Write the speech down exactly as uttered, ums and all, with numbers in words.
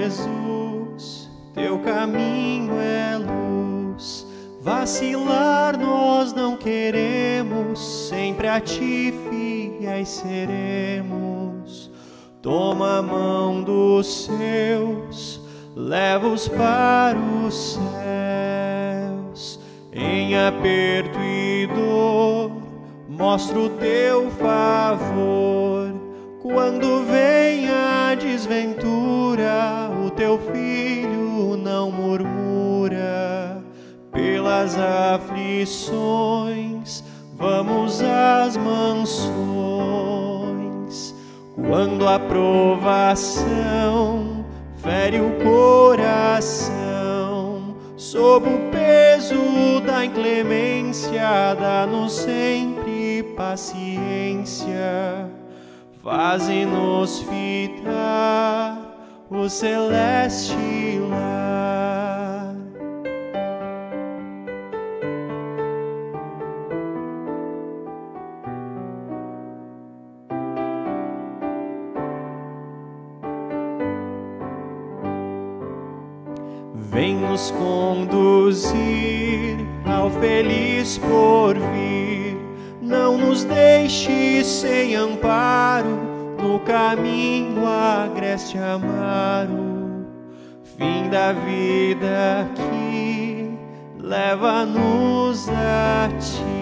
Jesus, teu caminho é luz. Vacilar nós não queremos, sempre a ti fiéis seremos. Toma a mão dos seus, leva-os para os céus. Em aperto e dor, mostra o teu favor. Quando vem a desventura, o teu filho não murmura. Pelas aflições, vamos às mansões. Quando a provação fere o coração, sob o peso da inclemência, dá-nos sempre paciência. Faze-nos fitar o celeste lar. Vem nos conduzir ao feliz porvir. Não nos deixe sem amparo, no caminho agreste amaro. Fim da vida aqui, leva-nos a ti.